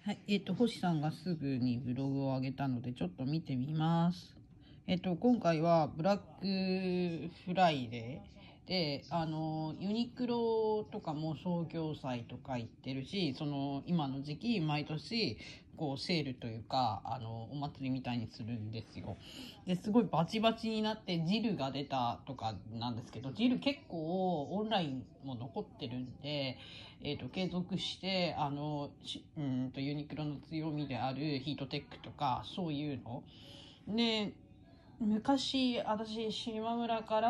はい、星さんがすぐにブログを上げたので、ちょっと見てみます。今回はブラックフライデーで、ユニクロとかも創業祭とか行ってるし、今の時期、毎年、セールというか、お祭りみたいにするんですよ。で、すごいバチバチになって、ジルが出たとかなんですけど、ジル結構オンラインも残ってるんで、継続して、ユニクロの強みであるヒートテックとか、そういうの。で、昔、私、島村から、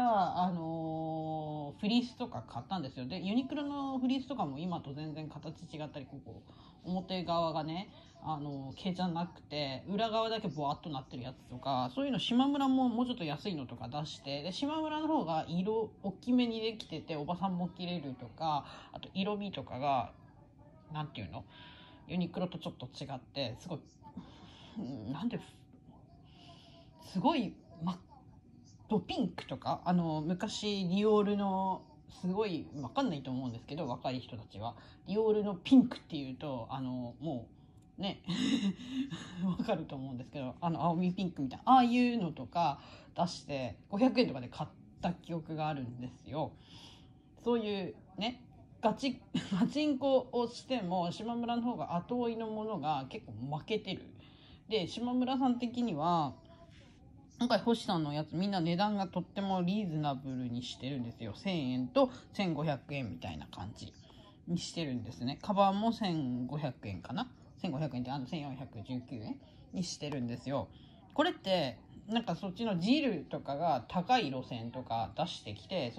フリースとか買ったんですよ。で、ユニクロのフリースとかも今と全然形違ったり、表側がね、毛じゃなくて、裏側だけボワッとなってるやつとか、そういうの島村ももうちょっと安いのとか出して、で、島村の方が色、大きめにできてて、おばさんも着れるとか、あと色味とかが、なんていうのユニクロとちょっと違って、すごい、すごい真っドピンクとか、昔ディオールの、すごいわかんないと思うんですけど、若い人たちは。ディオールのピンクっていうと、もう、ね、わかると思うんですけど、青みピンクみたいな、ああいうのとか出して、500円とかで買った記憶があるんですよ。そういうね、ガチンコをしても、島村の方が後追いのものが結構負けてる。で、島村さん的には、今回星さんのやつみんな値段がとってもリーズナブルにしてるんですよ。1000円と1500円みたいな感じにしてるんですね。カバンも1500円かな ?1500 円って1419円にしてるんですよ。これって、なんかそっちのジルとかが高い路線とか出してきて、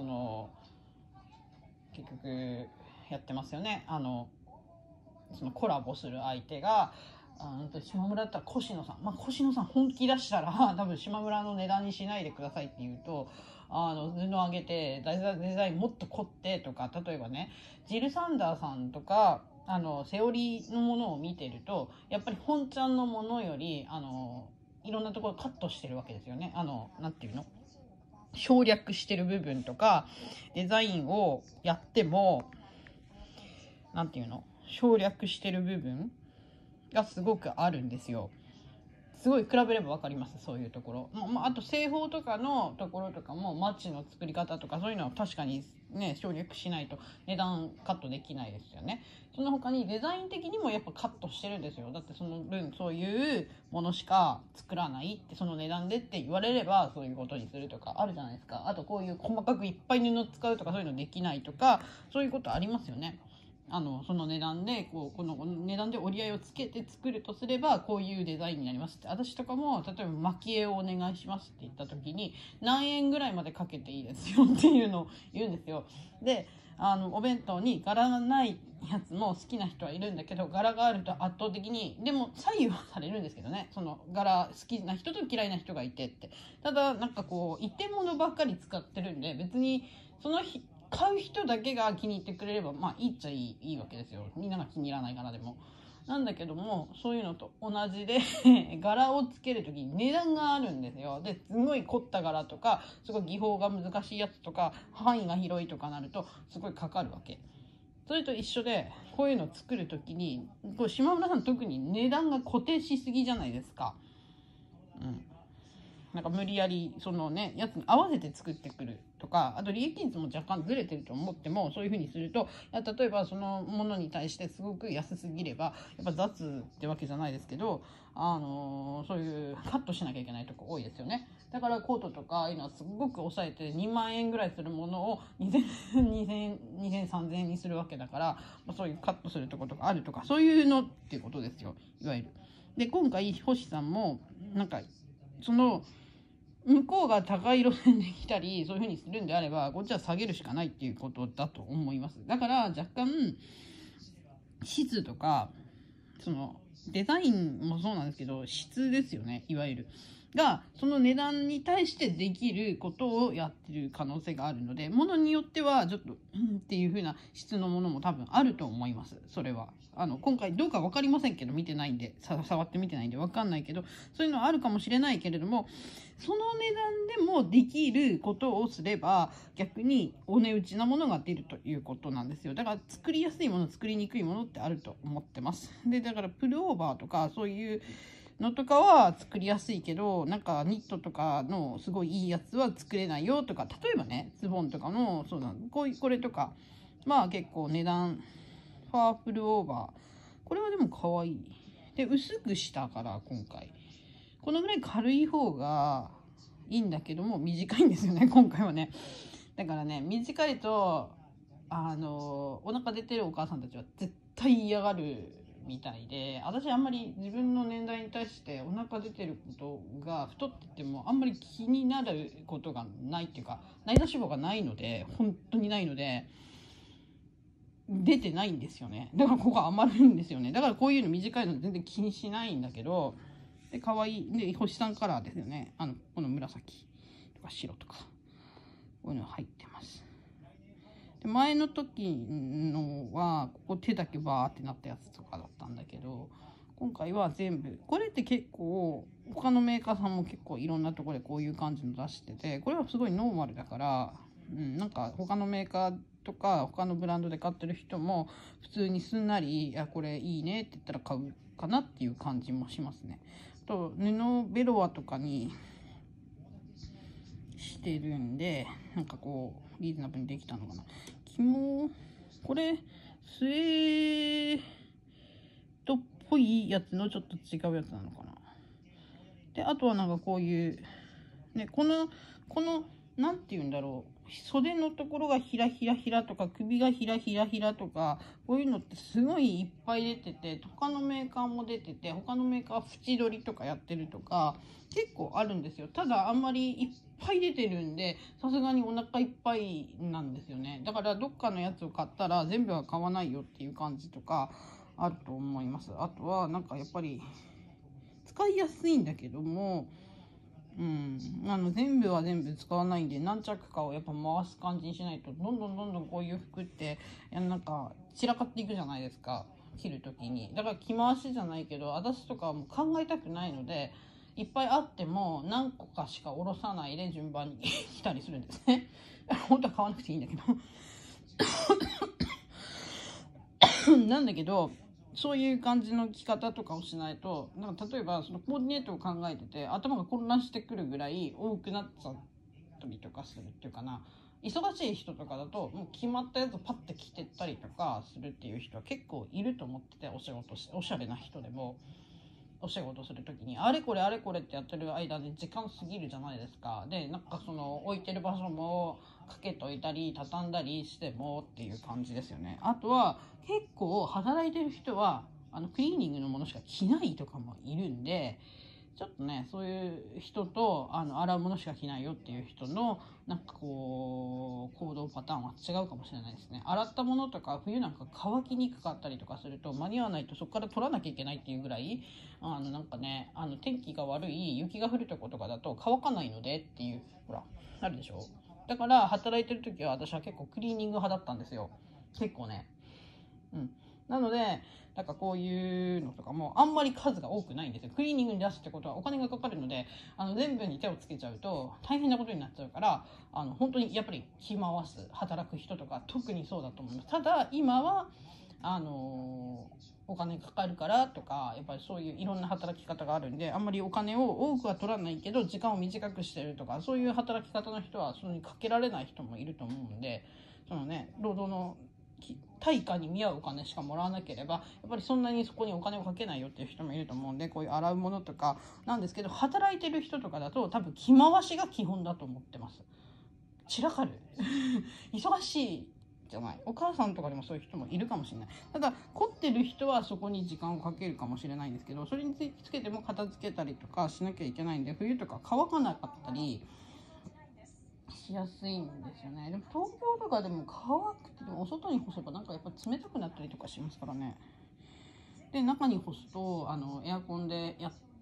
結局やってますよね。そのコラボする相手が、島村だったら越野さん。越野さん本気出したら、多分島村の値段にしないでくださいって言うと、布上げて、デザインもっと凝ってとか、例えばね、ジル・サンダーさんとか、セオリーのものを見てると、やっぱり本ちゃんのものより、いろんなところカットしてるわけですよね。なんていうの省略してる部分とか、デザインをやっても、なんていうの省略してる部分がすごくあるんですよ。すごい比べれば分かります、そういうところ。あと製法とかのところとかも、マッチの作り方とかそういうのは確かにね、省略しないと値段カットできないですよね。その他にデザイン的にもやっぱカットしてるんですよ。だってその分そういうものしか作らないって、その値段でって言われればそういうことにするとかあるじゃないですか。あとこういう細かくいっぱい布使うとかそういうのできないとか、そういうことありますよね。その値段で、この値段で折り合いをつけて作るとすれば、こういうデザインになりますって。私とかも、例えば蒔絵をお願いしますって言った時に、何円ぐらいまでかけていいですよっていうのを言うんですよ。で、お弁当に柄がないやつも好きな人はいるんだけど、柄があると圧倒的に、でも左右はされるんですけどね、その柄好きな人と嫌いな人がいてって。ただ、なんか一点物ばっかり使ってるんで、別に、その日、買う人だけが気に入ってくれれば、いいっちゃいいわけですよ。みんなが気に入らないからでも。なんだけども、そういうのと同じで柄をつけるときに値段があるんですよ。で、すごい凝った柄とか、すごい技法が難しいやつとか、範囲が広いとかなると、すごいかかるわけ。それと一緒で、こういうのを作るときに、島村さん特に値段が固定しすぎじゃないですか。うん。なんか無理やり、そのね、やつに合わせて作ってくるとか、あと利益率も若干ずれてると思っても、そういう風にすると、例えばそのものに対してすごく安すぎれば、やっぱ雑ってわけじゃないですけど、そういうカットしなきゃいけないとこ多いですよね。だからコートとか、ああいうのはすごく抑えて2万円ぐらいするものを2000、3000円にするわけだから、そういうカットするとことかあるとか、そういうのっていうことですよ。いわゆる。で、今回、星さんも、なんか、向こうが高い路線で来たり、そういう風にするんであれば、こっちは下げるしかないっていうことだと思います。だから若干、質とか、デザインもそうなんですけど、質ですよね、いわゆる。 がその値段に対してできることをやってる可能性があるので、ものによってはちょっとっていう風な質のものも多分あると思います。それは今回どうか分かりませんけど、見てないんで触ってみてないんで分かんないけど、そういうのはあるかもしれないけれども、その値段でもできることをすれば逆にお値打ちなものが出るということなんですよ。だから作りやすいもの、作りにくいものってあると思ってます。でだからプルオーバーとかそういうのとかは作りやすいけど、なんかニットとかのすごいいいやつは作れないよとか、例えばねズボンとかのそうだこれとかまあ結構値段ファープルオーバー、これはでも可愛いで、薄くしたから今回このぐらい軽い方がいいんだけども短いんですよね今回はね。だからね短いとお腹出てるお母さんたちは絶対嫌がるみたいで、私あんまり自分の年代に対してお腹出てることが太っててもあんまり気になることがないっていうか、内臓脂肪がないので、本当にないので出てないんですよね。だからここ余るんですよね。だからこういうの短いの全然気にしないんだけど、で可愛いで星さんカラーですよね。この紫とか白とかこういうの入ってます。で前の時のはここ手だけバーってなったやつとかだったんだけど、今回は全部これって結構他のメーカーさんも結構いろんなところでこういう感じの出してて、これはすごいノーマルだから、なんか他のメーカーとか他のブランドで買ってる人も普通にすんなり「いやこれいいね」って言ったら買うかなっていう感じもしますね。と布ベロアとかにしてるんで、なんかこうリーズナブルにできたのかな。紐これスウェードっぽいやつのちょっと違うやつなのかな。であとはなんかこういうね、このなんて言うんだろう、袖のところがひらひらひらとか首がひらひらひらとか、こういうのってすごいいっぱい出てて、他のメーカーも出てて、他のメーカーは縁取りとかやってるとか結構あるんですよ。ただあんまりいっぱい出てるんでさすがにお腹いっぱいなんですよね。だからどっかのやつを買ったら全部は買わないよっていう感じとかあると思います。あとはなんかやっぱり使いやすいんだけども、全部は全部使わないんで何着かをやっぱ回す感じにしないと、どんどんこういう服ってなんか散らかっていくじゃないですか、着る時に。だから着回しじゃないけど私とかはもう考えたくないので、いっぱいあっても何個かしか下ろさないで順番に着たりするんですね。本当は買わなくていいんだけどなんだけどそういう感じの着方とかをしないと、なんか例えばそのコーディネートを考えてて頭が混乱してくるぐらい多くなっちゃったりとかするっていうかな。忙しい人とかだともう決まったやつをパッて着てったりとかするっていう人は結構いると思ってて、おしゃれな人でもお仕事する時にあれこれってやってる間で時間過ぎるじゃないですか。でなんかその置いてる場所もかけといたり畳んだりしてもっていう感じですよね。あとは結構働いてる人はクリーニングのものしか着ないとかもいるんで、ちょっとねそういう人と洗うものしか着ないよっていう人のなんかこう行動パターンは違うかもしれないですね。洗ったものとか冬なんか乾きにくかったりとかすると間に合わないとそこから取らなきゃいけないっていうぐらいなんかね天気が悪い雪が降るとことかだと乾かないのでっていうほらあるでしょ。だから働いてる時は私は結構クリーニング派だったんですよ。結構ね。なのでなんかこういうのとかもあんまり数が多くないんですよ。クリーニングに出すってことはお金がかかるので全部に手をつけちゃうと大変なことになっちゃうから、本当にやっぱり着回す働く人とか特にそうだと思います。ただ今はお金かかるからとかやっぱりそういういろんな働き方があるんで、あんまりお金を多くは取らないけど時間を短くしてるとか、そういう働き方の人はそれにかけられない人もいると思うんで、そのね労働の対価に見合うお金しかもらわなければやっぱりそんなにそこにお金をかけないよっていう人もいると思うんで、こういう洗うものとかなんですけど、働いてる人とかだと多分着回しが基本だと思ってます。散らかる忙しいじゃない、お母さんとかでもそういう人もいるかもしれない。ただ凝ってる人はそこに時間をかけるかもしれないんですけど、それにつけても片付けたりとかしなきゃいけないんで、冬とか乾かなかったりしやすいんですよね。でも東京とかでも乾くてもお外に干せばなんかやっぱ冷たくなったりとかしますからね。で中に干すとエアコンで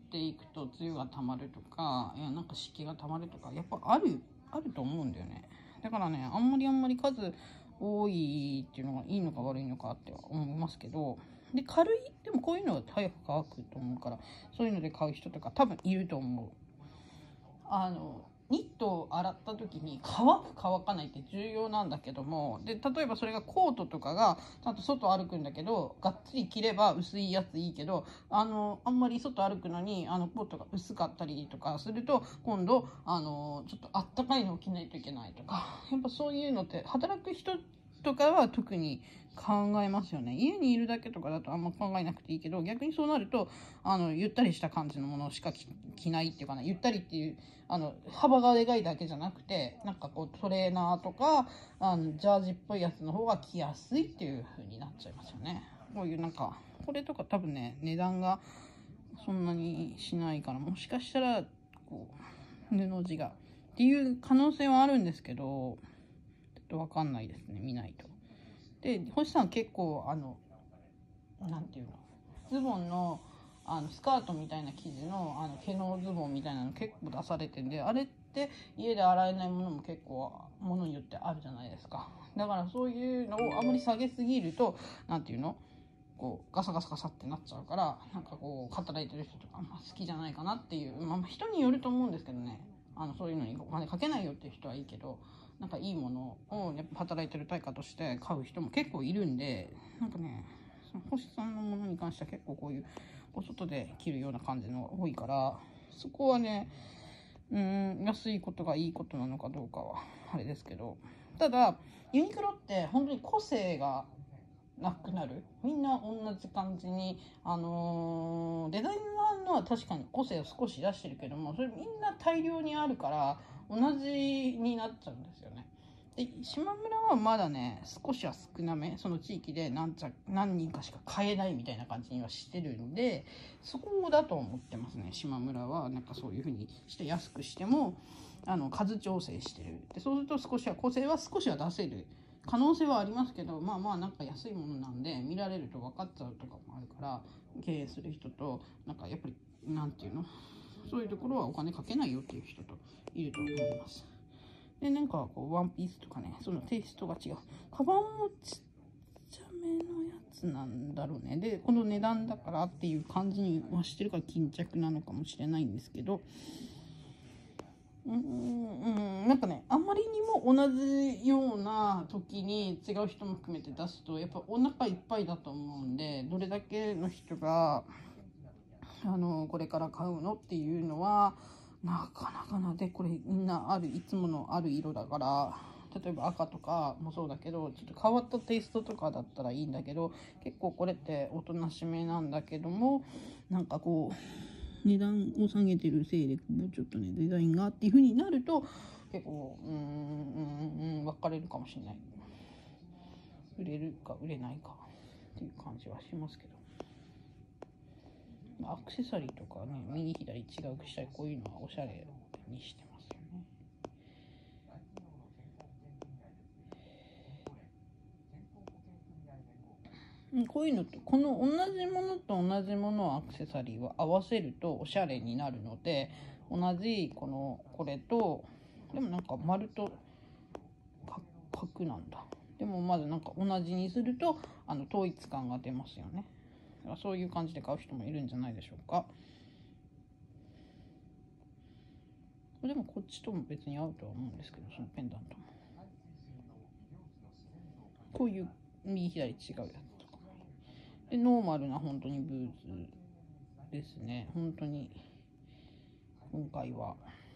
っていくと梅雨がたまるとか、いやなんか湿気がたまるとかやっぱあると思うんだよね。だからね、あんまり数多いっていうのがいいのか悪いのかっては思いますけど、で軽い、でもこういうのは早く乾くと思うから、そういうので買う人とか多分いると思う。ニットを洗った時に乾く乾かないって重要なんだけども、で例えばそれがコートとかがちゃんと外歩くんだけど、がっつり着れば薄いやついいけど、あんまり外歩くのにコートが薄かったりとかすると、今度ちょっとあったかいのを着ないといけないとか、やっぱそういうのって働く人とかは特に考えますよね。家にいるだけとかだとあんま考えなくていいけど、逆にそうなるとゆったりした感じのものしか着ないっていうかな、ゆったりっていう幅がでかいだけじゃなくて、なんかこうトレーナーとかジャージっぽいやつの方が着やすいっていう風になっちゃいますよね。こういうなんかこれとか多分ね、値段がそんなにしないから、もしかしたらこう布地がっていう可能性はあるんですけど、ちょっとわかんないですね、見ないと。で星さん結構なんていうの、ズボンのスカートみたいな生地の毛のズボンみたいなの結構出されてるんで、あれって家で洗えないものも結構ものによってあるじゃないですか。だからそういうのをあまり下げすぎると、なんていうの、こうガサガサガサってなっちゃうから、なんかこう働いてる人とか、好きじゃないかなっていう、人によると思うんですけどね。そういうのにお金かけないよっていう人はいいけど、なんかいいものをやっぱ働いてる対価として買う人も結構いるんで、なんかね、その星さんのものに関しては結構こういうお外で着るような感じの多いから、そこはね、安いことがいいことなのかどうかはあれですけど、ただユニクロって本当に個性がなくなる。みんな同じ感じにデザイナーのは確かに個性を少し出してるけども、それみんな大量にあるから同じになっちゃうんですよね。で島村はまだね、少しは少なめ、その地域で何人かしか買えないみたいな感じにはしてるんで、そこだと思ってますね。島村はなんかそういう風にして安くしても数調整してる。でそうすると少しは個性は少しは出せる可能性はありますけど、なんか安いものなんで見られると分かっちゃうとかもあるから、経営する人となんかやっぱりなんていうの、そういうところはお金かけないよっていう人といると思います。でなんかこうワンピースとかね、そのテイストが違う。カバンもちっちゃめのやつなんだろうね。でこの値段だからっていう感じにはしてるから巾着なのかもしれないんですけど、なんかね、あまりにも同じような時に違う人も含めて出すとやっぱお腹いっぱいだと思うんで、どれだけの人がこれから買うのっていうのはなかなかな。でこれみんないつものある色だから、例えば赤とかもそうだけど、ちょっと変わったテイストとかだったらいいんだけど、結構これっておとなしめなんだけども、なんかこう値段を下げてるせいでもうちょっとねデザインがっていう風になると結構分かれるかもしれない。売れるか売れないかっていう感じはしますけど、アクセサリーとかね、右左違うくしたり、こういうのはおしゃれにしてますよね。こういうのとこの同じものと同じものをアクセサリーを合わせるとおしゃれになるので、同じこれとでもなんか丸と角なんだ。でもまずなんか同じにすると統一感が出ますよね。だからそういう感じで買う人もいるんじゃないでしょうか。でもこっちとも別に合うとは思うんですけど、そのペンダントもこういう右左違うやつとかで、ノーマルな本当にブーツですね。本当に今回は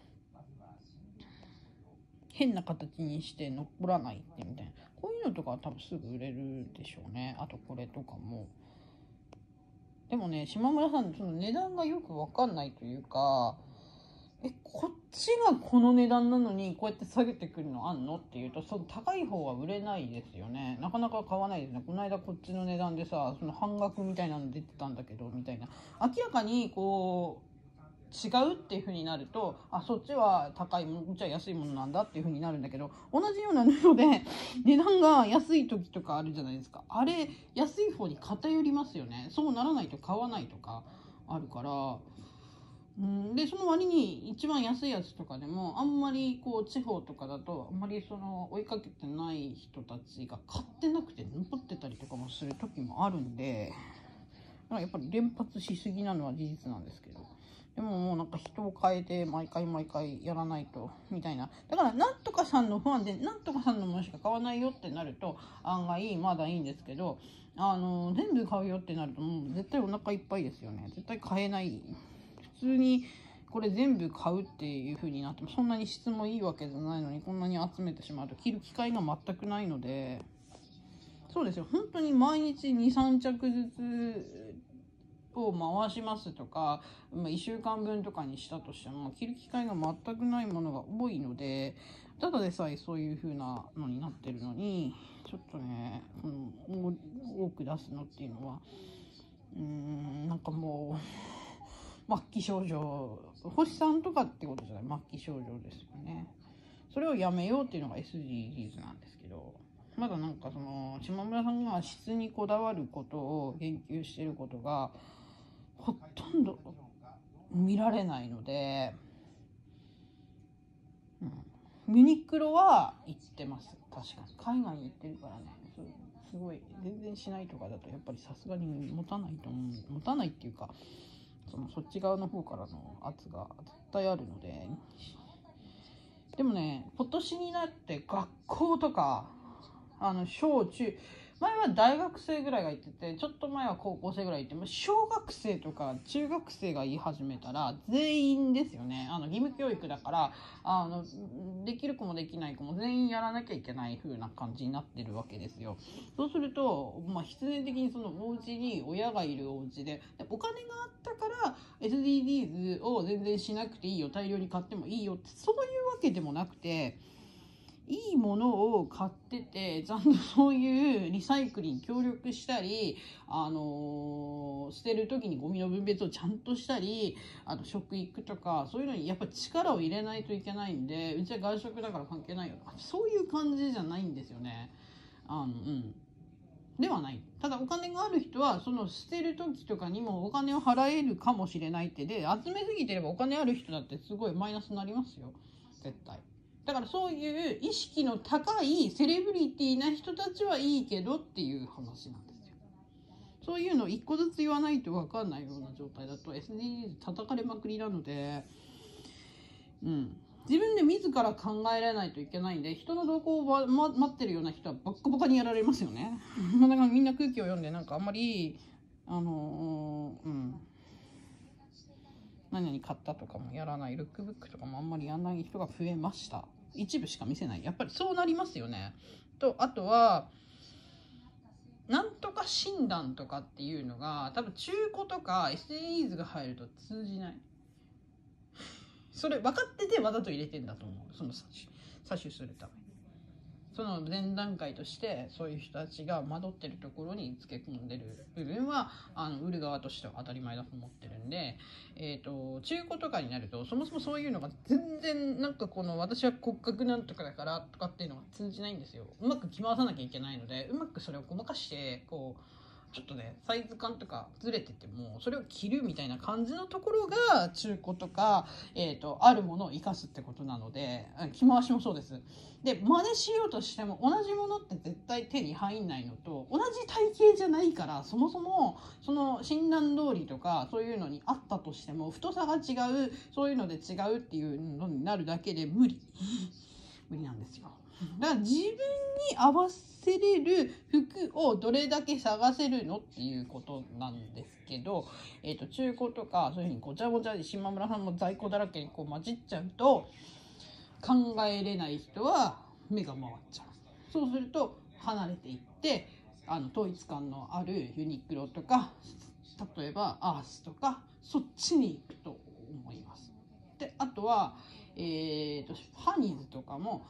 変な形にして残らないってみたいな、こういうのとかは多分すぐ売れるでしょうね。あとこれとかも。でもね、島村さんその値段がよく分かんないというか、こっちがこの値段なのにこうやって下げてくるのあんのっていうと、その高い方は売れないですよね。なかなか買わないですね。この間こっちの値段でさ、その半額みたいなの出てたんだけどみたいな、明らかにこう違うっていう風になると、そっちは高いもの、こっちは安いものなんだっていう風になるんだけど、同じような布で値段が安い時とかあるじゃないですか。あれ安い方に偏りますよね。そうならないと買わないとかあるから、 でその割に一番安いやつとかでもあんまりこう地方とかだとあんまりその追いかけてない人たちが買ってなくて残ってたりとかもする時もあるんで、だからやっぱり連発しすぎなのは事実なんですけど、でももうなんか人を変えて毎回やらないとみたいな。だからなんとかさんのファンでなんとかさんのものしか買わないよってなると案外まだいいんですけど、全部買うよってなるともう絶対お腹いっぱいですよね。絶対買えない。普通にこれ全部買うっていう風になってもそんなに質もいいわけじゃないのにこんなに集めてしまうと着る機会が全くないので、そうですよ、本当に毎日2、3着ずつを回しますとか、1週間分とかにしたとしても着る機会が全くないものが多いので、ただでさえそういう風なのになってるのにちょっとね、多く出すのっていうのはなんかもう末期症状、星さんとかってことじゃない、末期症状ですよね。それをやめようっていうのが SDGs なんですけど、まだなんかその島村さんが質にこだわることを言及していることがほとんど見られないので、ユニクロは行ってます。確かに海外に行ってるからね、すごい全然しないとかだとやっぱりさすがに持たないと思う。持たないっていうかそっち側の方からの圧が絶対あるので。でもね、今年になって学校とか小中、前は大学生ぐらいが言ってて、ちょっと前は高校生ぐらい言っても、小学生とか中学生が言い始めたら全員ですよね。義務教育だからできる子もできない子も全員やらなきゃいけない風な感じになってるわけですよ。そうすると必然的にそのお家に親がいるお家でお金があったから SDGs を全然しなくていいよ、大量に買ってもいいよってそういうわけでもなくて、いいものを買っててちゃんとそういうリサイクルに協力したり、捨てる時にゴミの分別をちゃんとしたり、あと食育とかそういうのにやっぱ力を入れないといけないんで、うちは外食だから関係ないよとかそういう感じじゃないんですよね。ではない。ただお金がある人はその捨てる時とかにもお金を払えるかもしれないってで、集めすぎてればお金ある人だってすごいマイナスになりますよ、絶対。だからそういう意識の高いセレブリティな人たちはいいけどっていう話なんですよ。そういうのを一個ずつ言わないと分かんないような状態だと SDGs 叩かれまくりなので、自分で自ら考えられないといけないんで、人の動向を、待ってるような人はバッカバカにやられますよね。だからみんな空気を読んでなんかあんまり何々買ったとかもやらない、ルックブックとかもあんまりやらない人が増えました。一部しか見せない。やっぱりそうなりますよね。あとはなんとか診断とかっていうのが多分中古とか SDGs が入ると通じない。それ分かっててわざと入れてんだと思う。その詐取するために。その前段階としてそういう人たちが惑ってるところにつけ込んでる部分は売る側としては当たり前だと思ってるんで、中古とかになるとそもそもそういうのが全然なんか私は骨格なんとかだからとかっていうのが通じないんですよ。うまく着回さなきゃいけないので、うまくそれをごまかしてちょっとねサイズ感とかずれててもそれを着るみたいな感じのところが中古とか、あるものを生かすってことなので、着回しもそうです。で真似しようとしても同じものって絶対手に入んないのと、同じ体型じゃないから、そもそもその診断通りとかそういうのにあったとしても太さが違う、そういうので違うっていうのになるだけで無理なんですよ。だから自分に合わせれる服をどれだけ探せるのっていうことなんですけど、中古とかそういうふうにごちゃごちゃで島村さんも在庫だらけに混じっちゃうと考えれない人は目が回っちゃう。そうすると離れていって統一感のあるユニクロとか例えばアースとかそっちに行くと思います。であとはハニーズとかも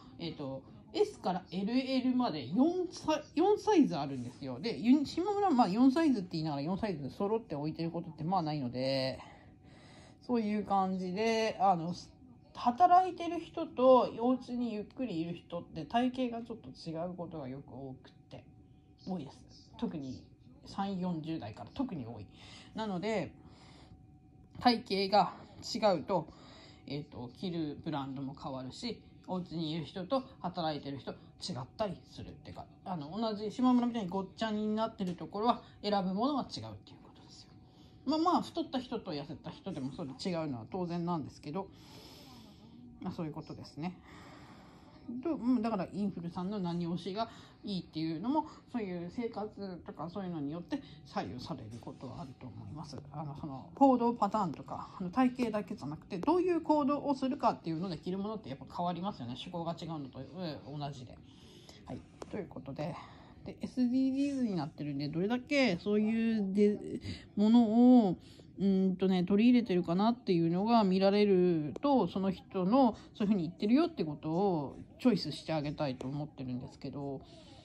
S から LL まで4サイズあるんですよ。で島村は4サイズって言いながら4サイズ揃って置いてることってないので、そういう感じで働いてる人とお家にゆっくりいる人って体型がちょっと違うことがよく多いです。特に3、40代から特に多い。なので体型が違うと、着るブランドも変わるし、お家にいる人と働いてる人違ったりするっていうか、同じ島村みたいにごっちゃになってるところは選ぶものは違うっていうことですよ。まあ太った人と痩せた人でもそれ違うのは当然なんですけど、そういうことですね。だからインフルさんの何推しがいいっていうのも、そういう生活とかそういうのによって左右されることはあると思います。その行動パターンとか体型だけじゃなくて、どういう行動をするかっていうので着るものってやっぱ変わりますよね。趣向が違うのと同じで。はい、ということで。SDGs になってるんで、どれだけそういうものを取り入れてるかなっていうのが見られると、その人のそういうふうに言ってるよってことをチョイスしてあげたいと思ってるんですけど、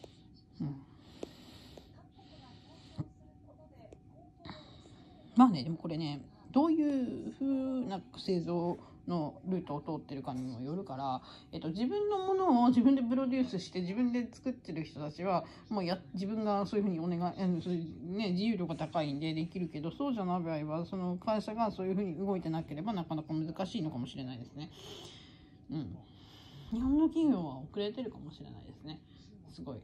まあね、でもこれね、どういう風な製造のルートを通ってるかにもよるから、自分のものを自分でプロデュースして自分で作ってる人たちはもう自分がそういう風にお願い、自由度が高いんでできるけど、そうじゃない場合はその会社がそういう風に動いてなければなかなか難しいのかもしれないですね。日本の企業は遅れてるかもしれないですね。すごい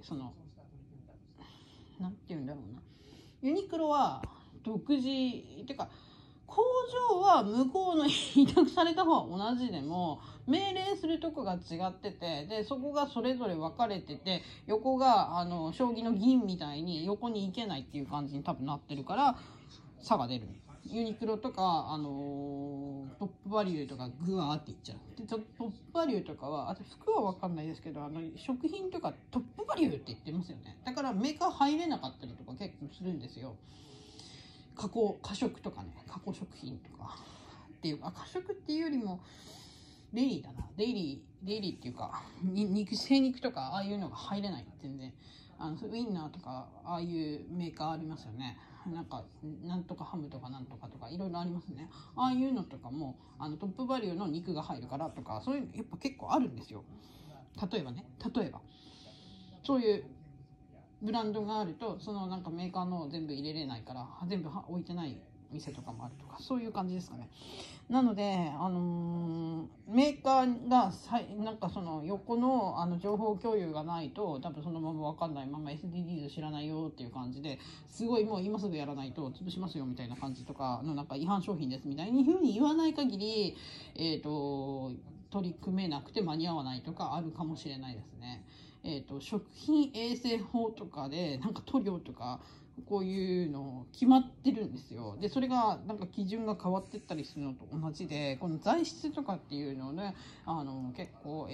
なんて言うんだろうな。ユニクロは独自っていうか、工場は向こうの委託された方は同じでも命令するとこが違ってて、でそこがそれぞれ分かれてて、横が将棋の銀みたいに横に行けないっていう感じに多分なってるから差が出る。ユニクロとかトップバリューとかグワーっていっちゃう。でトップバリューとかは、あと服は分かんないですけど、食品とかトップバリューって言ってますよね。だからメーカー入れなかったりとか結構するんですよ。加食とかね、加工食品とかっていうか、加食っていうよりもデイリーだな。デイリーっていうか、精肉とかああいうのが入れない。全然ウインナーとかああいうメーカーありますよね。なんとかハムとかなんとかとかいろいろありますね。ああいうのとかもトップバリューの肉が入るからとか、そういうのやっぱ結構あるんですよ。例えばそういうブランドがあると、そのメーカーの全部入れれないから全部置いてない店とかもあるとか、そういう感じですかね。なので、メーカーがその横の情報共有がないと、多分そのまま分かんないまま SDGs 知らないよっていう感じで、すごいもう今すぐやらないと潰しますよみたいな感じとかの違反商品ですみたいに風に言わない限り、取り組めなくて間に合わないとかあるかもしれないですね。食品衛生法とかで塗料とかこういうの決まってるんですよ。でそれが基準が変わってったりするのと同じで、この材質とかっていうのね、結構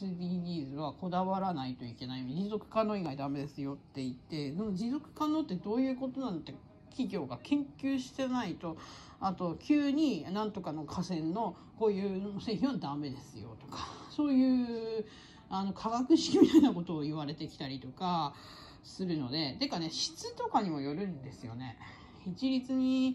SDGs はこだわらないといけない。持続可能以外ダメですよって言って、持続可能ってどういうことなんて企業が研究してないと、あと急になんとかの河川のこういう製品はダメですよとか、そういう科学式みたいなことを言われてきたりとかするので、てかね、質とかにもよるんですよね。一律に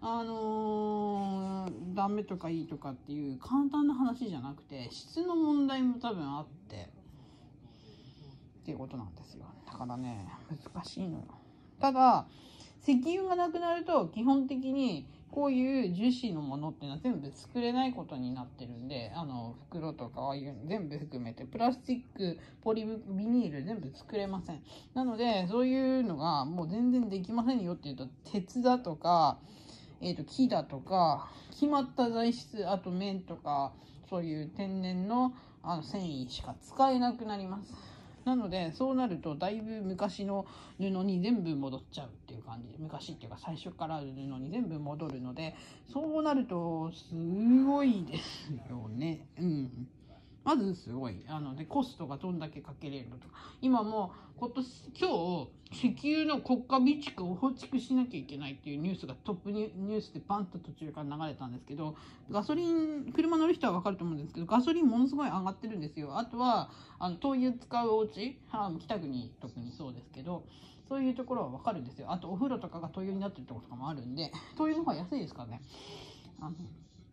ダメとかいいとかっていう簡単な話じゃなくて、質の問題も多分あってっていうことなんですよ。だからね、難しいのよ。ただ石油がなくなると基本的にこういう樹脂のものっていうのは全部作れないことになってるんで、袋とかああいうの全部含めてプラスチック、ポリビニール全部作れません。なのでそういうのがもう全然できませんよっていうと、鉄だとか、木だとか決まった材質、あと綿とかそういう天然の繊維しか使えなくなります。なのでそうなるとだいぶ昔の布に全部戻っちゃうっていう感じで、昔っていうか最初からある布に全部戻るので、そうなるとすごいですよね。まずすごいでコストがどんだけかけれるのとか、今も今日石油の国家備蓄を放逐しなきゃいけないっていうニュースがトップニュースでバンと途中から流れたんですけど、ガソリン車乗る人は分かると思うんですけど、ガソリンものすごい上がってるんですよ。あとは灯油使うお家、北国特にそうですけど、そういうところは分かるんですよ。あとお風呂とかが灯油になってるところとかもあるんで、灯油の方が安いですからね。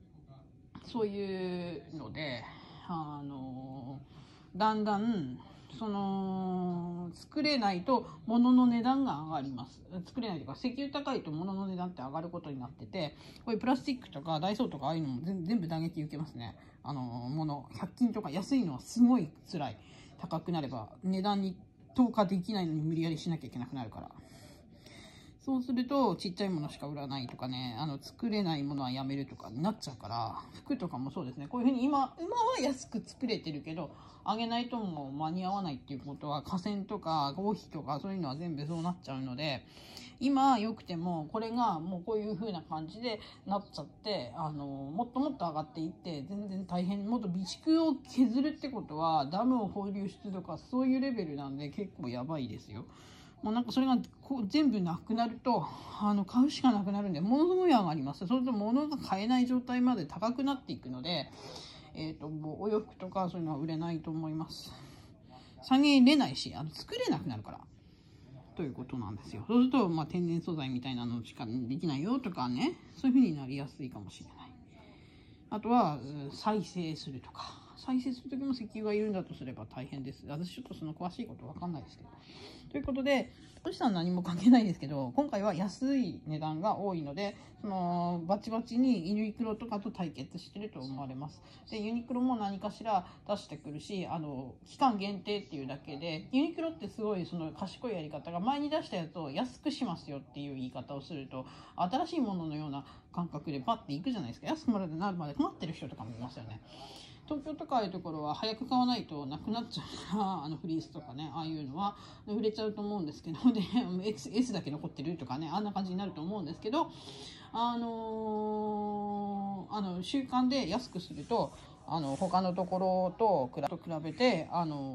そういうのでだんだん作れないと物の値段が上がります。作れないというか、石油高いと物の値段って上がることになってて、こういうプラスチックとかダイソーとかああいうのも全部打撃受けますね。100均とか安いのはすごい辛い。高くなれば値段に投下できないのに無理やりしなきゃいけなくなるから。そうすると、ちっちゃいものしか売らないとかね、作れないものはやめるとかになっちゃうから、服とかもそうですね。こういうふうに今は安く作れてるけど、あげないともう間に合わないっていうことは、河川とか合皮とかそういうのは全部そうなっちゃうので、今良くても、これがもうこういう風な感じでなっちゃって、もっともっと上がっていって、全然大変、もっと備蓄を削るってことは、ダムを放流出とかそういうレベルなんで結構やばいですよ。もうなんかそれが全部なくなると、買うしかなくなるんで、物の上がります。それと物が買えない状態まで高くなっていくので、もうお洋服とかそういうのは売れないと思います。下げれないし、作れなくなるから。ということなんですよ。そうすると、天然素材みたいなのしかできないよとかね、そういう風になりやすいかもしれない。あとは、再生するとか。再生するときも石油がいるんだとすれば大変です。私ちょっとその詳しいことわかんないですけど。ということで、トシさん何も関係ないですけど、今回は安い値段が多いので、バチバチにユニクロとかと対決してると思われます。で、ユニクロも何かしら出してくるし、期間限定っていうだけで、ユニクロってすごい賢いやり方が、前に出したやつを安くしますよっていう言い方をすると、新しいもののような感覚でパッていくじゃないですか。安くなるまで困ってる人とかもいますよね。東京とかああいうところは早く買わないとなくなっちゃうから、フリースとかね、ああいうのは売れちゃうと思うんですけど、で、S だけ残ってるとかね、あんな感じになると思うんですけど、習慣で安くすると、他のところと比べて、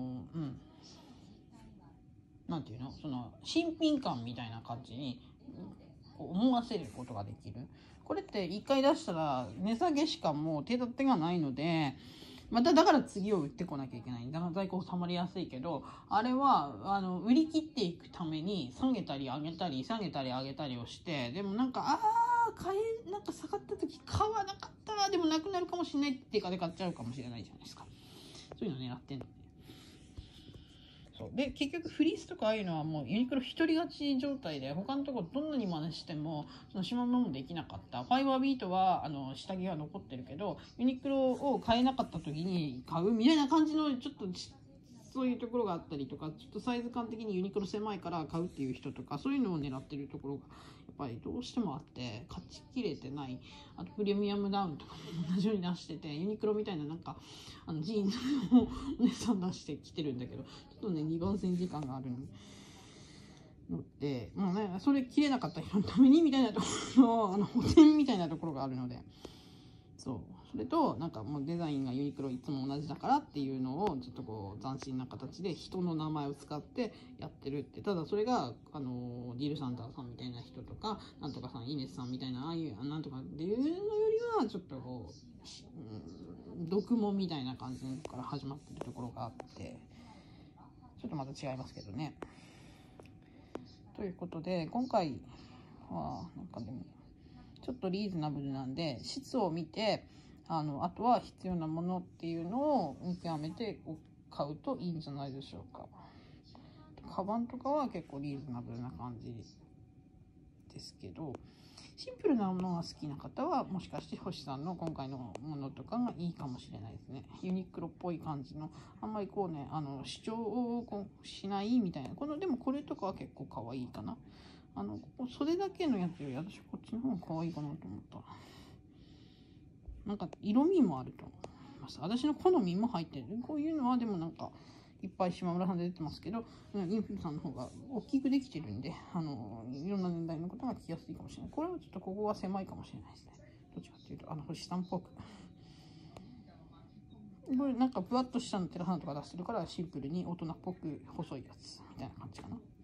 なんていうの、新品感みたいな感じに思わせることができる。これって一回出したら値下げしかもう手立てがないので、まただから次を売ってこなきゃいけない。だから在庫収まりやすいけど、あれは売り切っていくために下げたり上げたり下げたり上げたりをして、でもなんかなんか下がった時買わなかったらでもなくなるかもしれないっていうかで買っちゃうかもしれないじゃないですか。そういうの狙ってんの。そうで、結局フリースとかああいうのはもうユニクロ一人勝ち状態で、他のところどんなに真似してもしまうものもできなかった。ファイバービートは下着は残ってるけど、ユニクロを買えなかった時に買うみたいな感じの、ちょっとそういうところがあったりとか、ちょっとサイズ感的にユニクロ狭いから買うっていう人とか、そういうのを狙ってるところがやっぱりどうしてもあって、勝ちきれてない。あとプレミアムダウンとかも同じように出してて、ユニクロみたいななんかジーンズをお姉さん出してきてるんだけど、ちょっとね2番線時間があるので、もうね、それ着れなかった人のためにみたいなところの補填みたいなところがあるので、それとなんかもうデザインがユニクロいつも同じだからっていうのをちょっとこう斬新な形で人の名前を使ってやってるって。ただそれがディル・サンダーさんみたいな人とか、なんとかさん、イネスさんみたいな、ああいうなんとかっていうのよりはちょっとこう読モみたいな感じから始まってるところがあって、ちょっとまた違いますけどね。ということで今回はなんかでもちょっとリーズナブルなんで、質を見てあとは必要なものっていうのを見極めて買うといいんじゃないでしょうか。カバンとかは結構リーズナブルな感じですけど、シンプルなものが好きな方はもしかして星さんの今回のものとかがいいかもしれないですね。ユニクロっぽい感じの、あんまりこうね主張をしないみたいな。でもこれとかは結構可愛いかな。袖だけのやつより私こっちの方が可愛いかなと思った。なんか色味もあると思います。私の好みも入ってる。こういうのはでもなんかいっぱい島村さんで出てますけど、インフルさんの方が大きくできてるんで、いろんな年代の方が着やすいかもしれない。これはちょっとここは狭いかもしれないですね。どっちかっていうと星さんっぽく。これなんかぶわっとしたのテラハンとか出してるから、シンプルに大人っぽく細いやつみたいな感じかな。